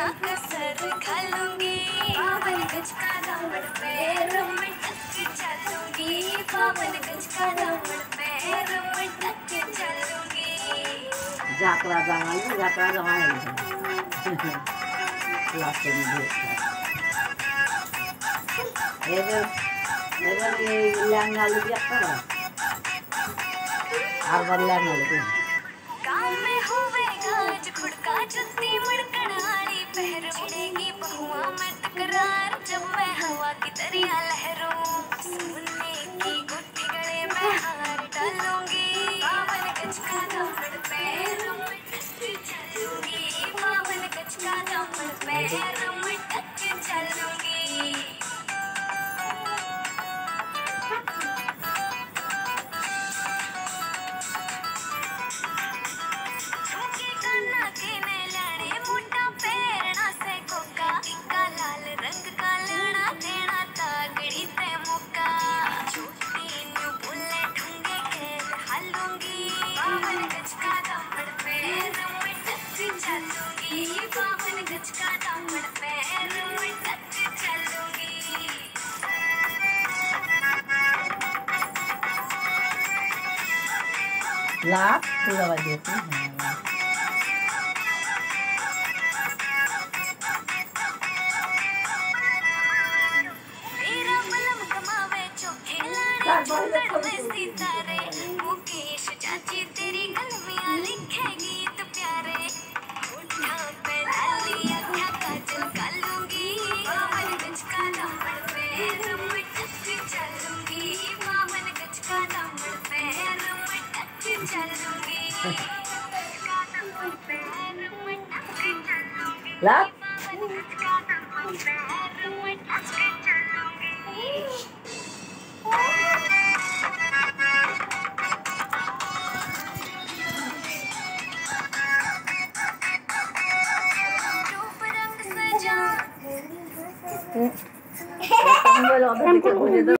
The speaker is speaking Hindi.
ना कसर खा लूंगी, बावन गज का दामन पैर में टक चलूंगी, बावन गज का दामन पैर में टक चलूंगी। जाकरा जमाने लास्ट में एबर ये लहंगा लुटिया करा आर लहंगा लुटिया कान में होवेगा जुखुड़का जुत्ती मड़कड़ाड़ी पहर मुड़ेगी बहुआ में तकरार जब मैं हवा की दरिया लहरों सोने की गुट्ठी गले में हार डालूंगी, बावन गज का दामन पैर में टक चलूंगी, बावन गज का दामन पैर में टक चलूंगी। लाख पूरा बजे सितारे मुकेश चाची तेरी कलमियां लिखे गीत प्यारे, होठा पे लाली अखा काजल कालूंगी, बावन गज का दामन पैर में टक चलूंगी, बावन गज का दामन पैर में टक चलूंगी, लाख बावन गज का दामन पैर में टक चलूंगी। बोलो